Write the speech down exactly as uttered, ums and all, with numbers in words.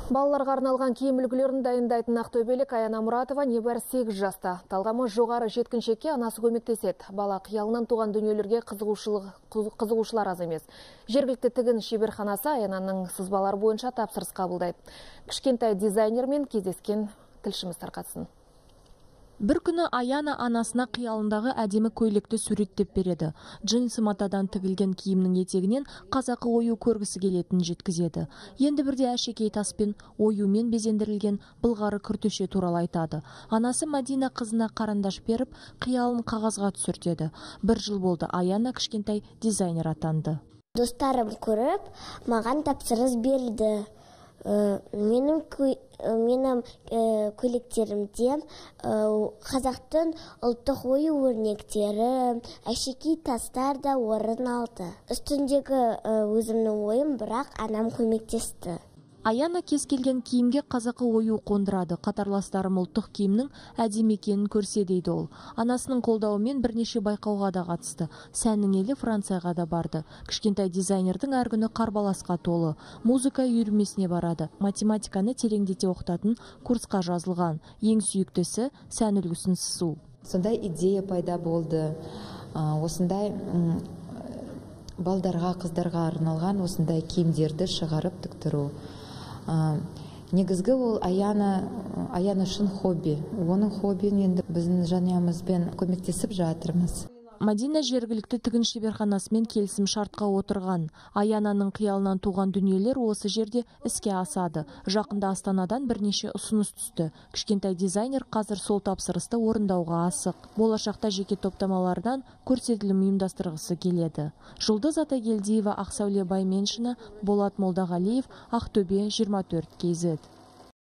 Балаларға арналған киім үлгілерін дайындайтын ақтөбелік Аяна Мұратова небәрі сегіз жаста. Талғамы жоғары жеткіншекке анасы көмектеседі. Бала қиялынан туған дүниелерге қызығушылар аз емес. Жергілікті тігін шеберханасы Аянаның сызбалары бойынша тапсырыс қабылдайды. Кішкентай дизайнермен кездескен тілшіміз тарқатсын. Бір күні Аяна анасына қиялындағы әдемі көйлекті суреттеп береді. Джинсы матадан тігілген киімнің етегінен қазақы ою көргісі келетінін жеткізеді. Енді бірде әшекей таспен оюмен безендірілген былғары күртеше туралы айтады. Анасы Мадина қызына қарандаш беріп, қиялын қағазға түсіртеді. Бір жыл болды, Аяна кішкентай дизайнер атанды. Достарым көріп, маған тапсырыс берді. Менің менің көйлектерімде қазақтың ұлттық ою өрнектері, әшекей тастар да орын алды. Үстіндегі өзімнің ойым, бірақ анам көмектесті. Аяна кез келген киімге қазақы ою қондырады. Қатарластарым ұлттық киімнің әдемі екенін көрсе дейді ол. Анасының қолдауымен бірнеше байқауға да қатысты. Сәннің елі Францияға да барды. Кішкентай дизайнердің әр күні қарбаласқа толы. Музыка үйірмесіне барады. Математиканы тереңдете оқытатын курсқа жазылған. Ең сүйіктісі сән үлгісін сызу. Сондай идея пайда болды. Осындай балдарға, қыздарға арналған осындай киімдерді шығарып тіктіру. Негізгі ол Аяна, Аяна үшін хобби. Оның хоббиін енді біздің жанұямызбен көмектесіп жатырмыз. Мадина жергілікті тігін шеберханасымен келісім шартқа отырған. Аянаның қиялынан туған дүниелер осы жерде іске асады. Жақында Астанадан бірнеше ұсыныс түсті. Кішкентай дизайнер қазір сол тапсырысты орындауға асық. Болашақта жеке топтамалардан көрсетілім ұйымдастырғысы келеді. Жұлдыз Атагелдиева, Ақсәуле Байменшина, Болат Молдағалиев, Ақтөбе жиырма төрт кей зет.